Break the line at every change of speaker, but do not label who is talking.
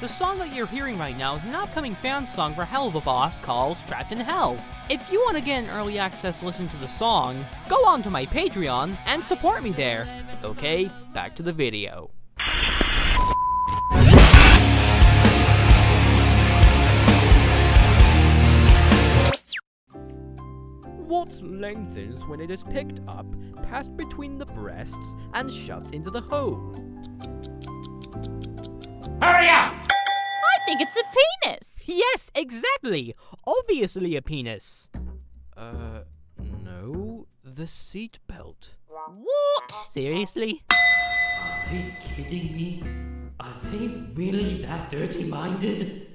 The song that you're hearing right now is an upcoming fan song for Helluva boss called Trapped in Hell. If you want to get an early access listen to the song, go on to my Patreon and support me there. Okay, back to the video. What lengthens when it is picked up, passed between the breasts, and shoved into the hole?
Hurry up!
I think it's a penis.
Yes, exactly! Obviously a penis. No, the seat belt.
What?
Seriously?
Are they kidding me? Are they really that dirty-minded?